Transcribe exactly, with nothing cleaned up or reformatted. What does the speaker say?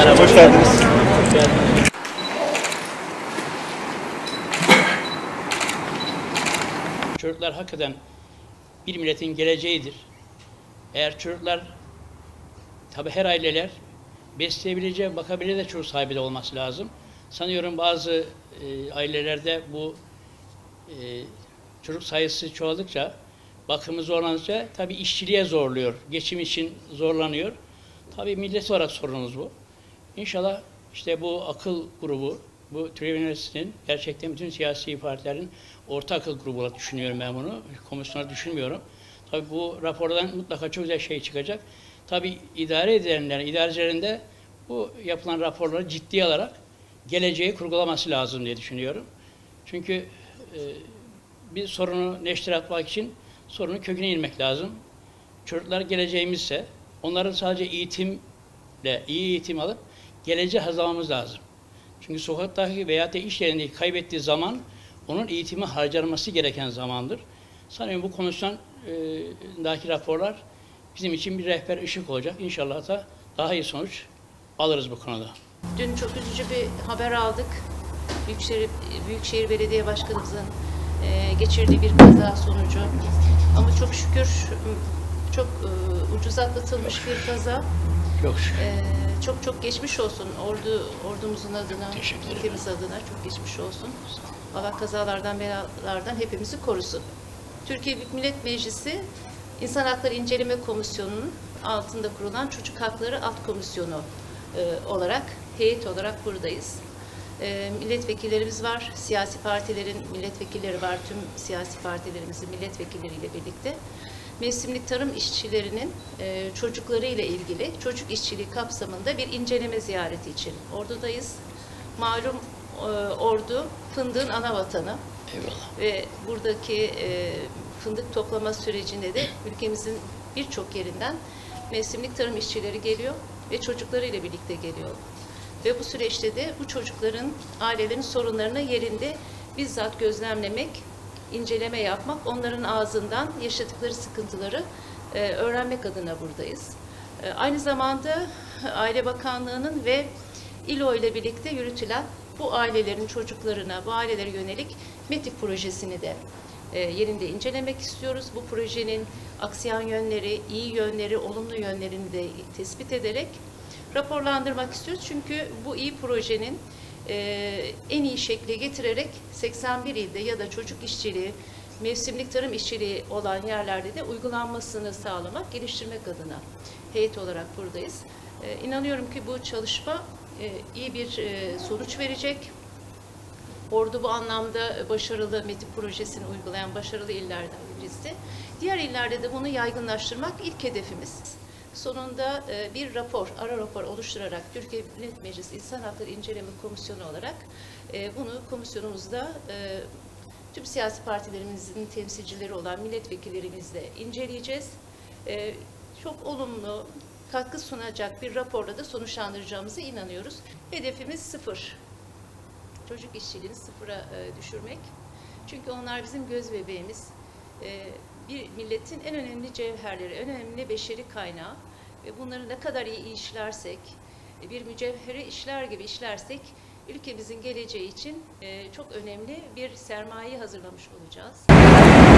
Merhaba. Hoş geldiniz. Çocuklar hakikaten bir milletin geleceğidir. Eğer çocuklar, tabi her aileler besleyebileceği, bakabileceği de çocuk sahibi de olması lazım. Sanıyorum bazı e, ailelerde bu e, çocuk sayısı çoğaldıkça, bakımı zorlanınca tabi işçiliğe zorluyor, geçim için zorlanıyor. Tabi millet olarak sorunumuz bu. İnşallah işte bu akıl grubu, bu Türkiye Üniversitesi'nin gerçekten bütün siyasi partilerin orta akıl grubu olarak düşünüyorum ben bunu. Komisyonları düşünmüyorum. Tabii bu rapordan mutlaka çok güzel şey çıkacak. Tabii idare edenlerin, idarecilerin de bu yapılan raporları ciddiye alarak geleceği kurgulaması lazım diye düşünüyorum. Çünkü e, bir sorunu neşter atmak için sorunun köküne inmek lazım. Çocuklar geleceğimizse onların sadece eğitimle, iyi eğitim alıp geleceği hazırlamamız lazım. Çünkü sokaktaki veya da iş yerindeki kaybettiği zaman onun eğitimi harcanması gereken zamandır. Sanıyorum bu komisyondaki raporlar bizim için bir rehber ışık olacak. İnşallah da daha iyi sonuç alırız bu konuda. Dün çok üzücü bir haber aldık. Büyükşehir, Büyükşehir Belediye Başkanımızın e, geçirdiği bir kaza sonucu. Ama çok şükür çok e, ucuz atlatılmış bir kaza. Çok şükür. E, çok çok geçmiş olsun ordu ordumuzun adına, ülkemiz adına çok geçmiş olsun. Allah kazalardan, belalardan hepimizi korusun. Türkiye Büyük Millet Meclisi İnsan Hakları İnceleme Komisyonu'nun altında kurulan Çocuk Hakları Alt Komisyonu e, olarak, heyet olarak buradayız. E, milletvekillerimiz var, siyasi partilerin milletvekilleri var, tüm siyasi partilerimizin milletvekilleriyle birlikte. Mevsimlik tarım işçilerinin e, çocukları ile ilgili çocuk işçiliği kapsamında bir inceleme ziyareti için Ordu'dayız. Malum e, Ordu fındığın ana vatanı. Eyvallah. Ve buradaki e, fındık toplama sürecinde de ülkemizin birçok yerinden mevsimlik tarım işçileri geliyor ve çocuklarıyla birlikte geliyor. Ve bu süreçte de bu çocukların, ailelerin sorunlarını yerinde bizzat gözlemlemek, inceleme yapmak, onların ağzından yaşadıkları sıkıntıları e, öğrenmek adına buradayız. E, aynı zamanda Aile Bakanlığı'nın ve İ L O ile birlikte yürütülen bu ailelerin çocuklarına, bu ailelere yönelik METİF projesini de e, yerinde incelemek istiyoruz. Bu projenin aksiyan yönleri, iyi yönleri, olumlu yönlerini de tespit ederek raporlandırmak istiyoruz. Çünkü bu iyi projenin e, en iyi şekli getirerek seksen bir ilde ya da çocuk işçiliği, mevsimlik tarım işçiliği olan yerlerde de uygulanmasını sağlamak, geliştirmek adına heyet olarak buradayız. E, inanıyorum ki bu çalışma e, iyi bir e, sonuç verecek. Ordu bu anlamda başarılı METİF projesini uygulayan başarılı illerden birisi. Diğer illerde de bunu yaygınlaştırmak ilk hedefimiz. Sonunda e, bir rapor, ara rapor oluşturarak Türkiye Büyük Millet Meclisi İnsan Hakları İnceleme Komisyonu olarak e, bunu komisyonumuzda e, tüm siyasi partilerimizin temsilcileri olan milletvekillerimizle inceleyeceğiz. E, çok olumlu, katkı sunacak bir raporla da sonuçlandıracağımıza inanıyoruz. Hedefimiz sıfır. Çocuk işçiliğini sıfıra e, düşürmek. Çünkü onlar bizim göz bebeğimiz. E, bir milletin en önemli cevherleri, en önemli beşeri kaynağı. Ve bunları ne kadar iyi işlersek, e, bir mücevheri işler gibi işlersek, ülkemizin geleceği için e, çok önemli bir sermaye hazırlamış olacağız.